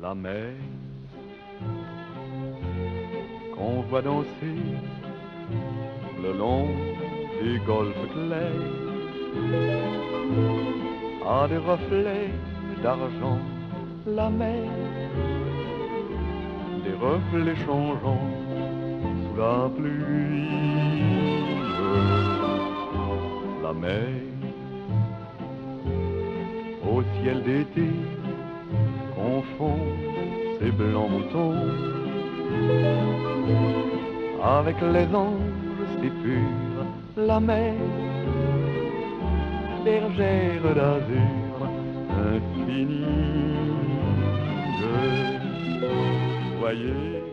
la mer qu'on voit danser le long des golfes clairs a des reflets d'argent, la mer, des reflets changeants sous la pluie. La mer au ciel d'été confond ses blancs moutons avec les anges si purs. La mer, bergère d'azur infinie, voyez